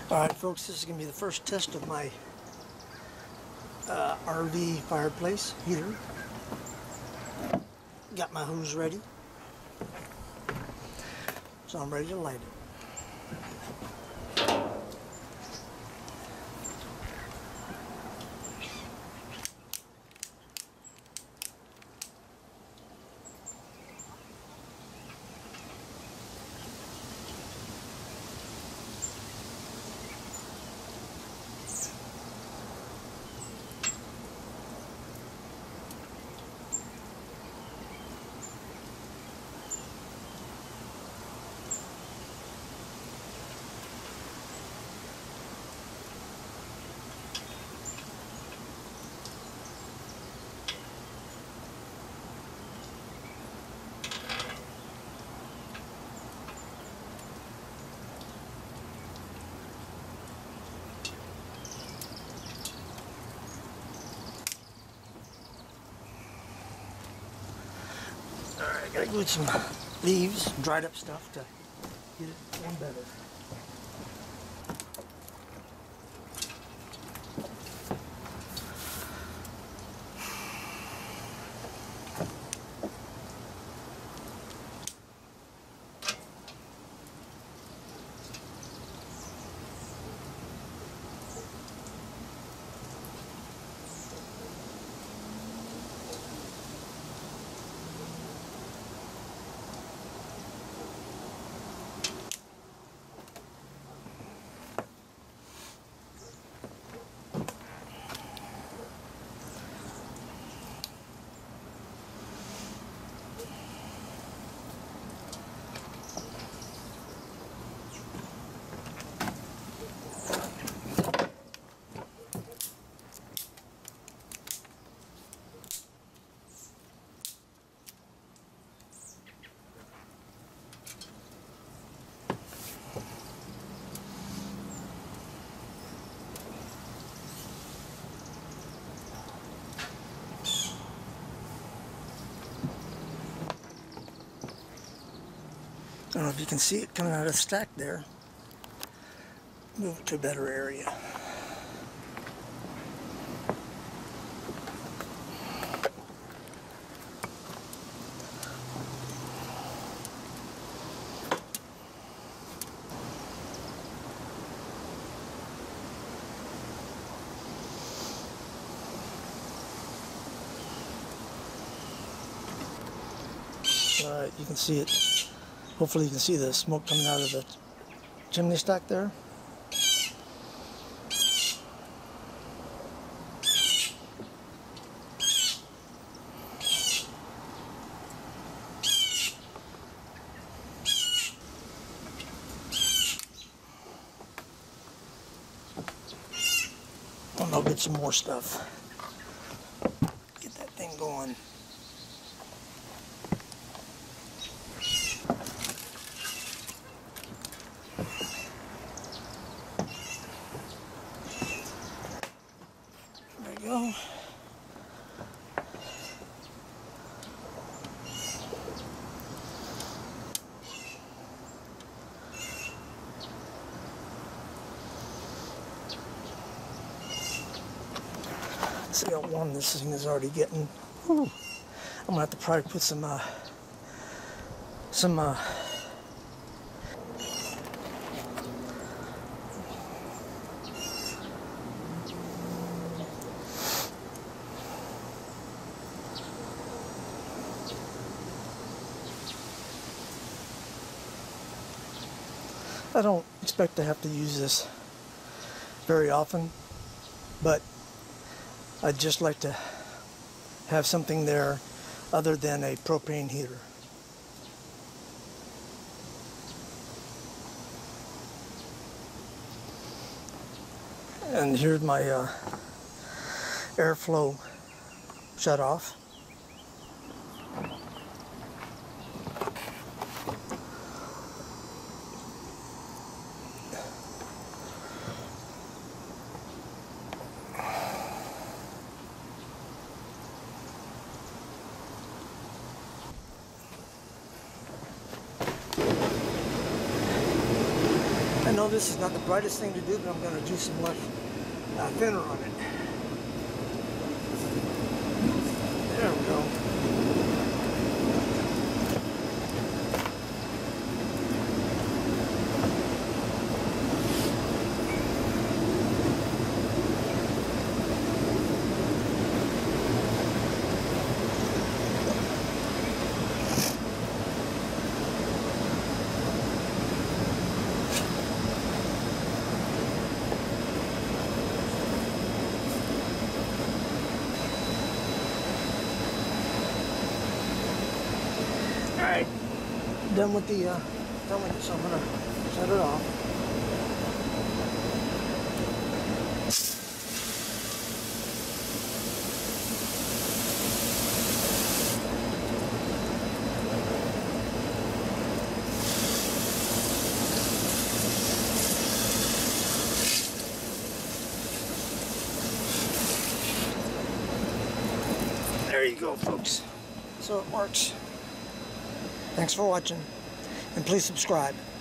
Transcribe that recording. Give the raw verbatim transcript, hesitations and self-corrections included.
Alright folks, this is going to be the first test of my uh, R V fireplace heater. Got my hose ready, so I'm ready to light it. Alright, gotta go with some leaves, dried up stuff to get it one better. I don't know if you can see it coming out of the stack there. Move it to a better area. Alright, you can see it. Hopefully you can see the smoke coming out of the chimney stack there. And I'll get some more stuff. Get that thing going. There we go. See how warm this thing is already getting. Whew. I'm gonna have to probably put some uh, some uh, I don't expect to have to use this very often, but I'd just like to have something there other than a propane heater. And here's my uh, airflow shut off. know this is not the brightest thing to do, but I'm going to do some less uh, thinner on it. There we go. Alright, done with the, uh, done with it, so I'm going to set it off. There you go, folks. So it works. Thanks for watching, and please subscribe.